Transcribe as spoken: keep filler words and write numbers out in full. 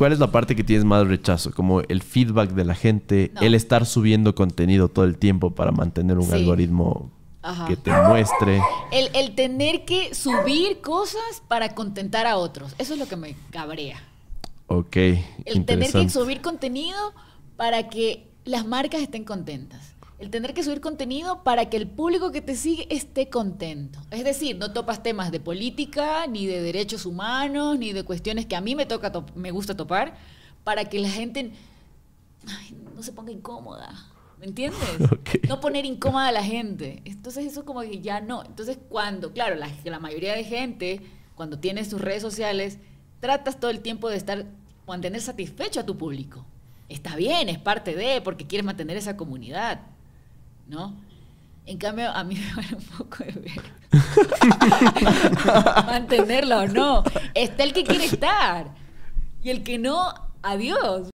¿Cuál es la parte que tienes más rechazo? Como el feedback de la gente, No. el estar subiendo contenido todo el tiempo para mantener un Sí. algoritmo Ajá. que te muestre. El, el tener que subir cosas para contentar a otros. Eso es lo que me cabrea. Ok, El tener que interesante. subir contenido para que las marcas estén contentas. El tener que subir contenido para que el público que te sigue esté contento. Es decir, no topas temas de política, ni de derechos humanos, ni de cuestiones que a mí me toca top- me gusta topar, para que la gente ay, no se ponga incómoda. ¿Me entiendes? Ok. No poner incómoda a la gente. Entonces eso como que ya no. Entonces cuando, claro, la, la mayoría de gente, cuando tiene sus redes sociales, tratas todo el tiempo de estar, mantener satisfecho a tu público. Está bien, es parte de, porque quieres mantener esa comunidad, ¿no? En cambio, a mí me vale un poco de ver mantenerla o no. Está el que quiere estar y el que no, adiós.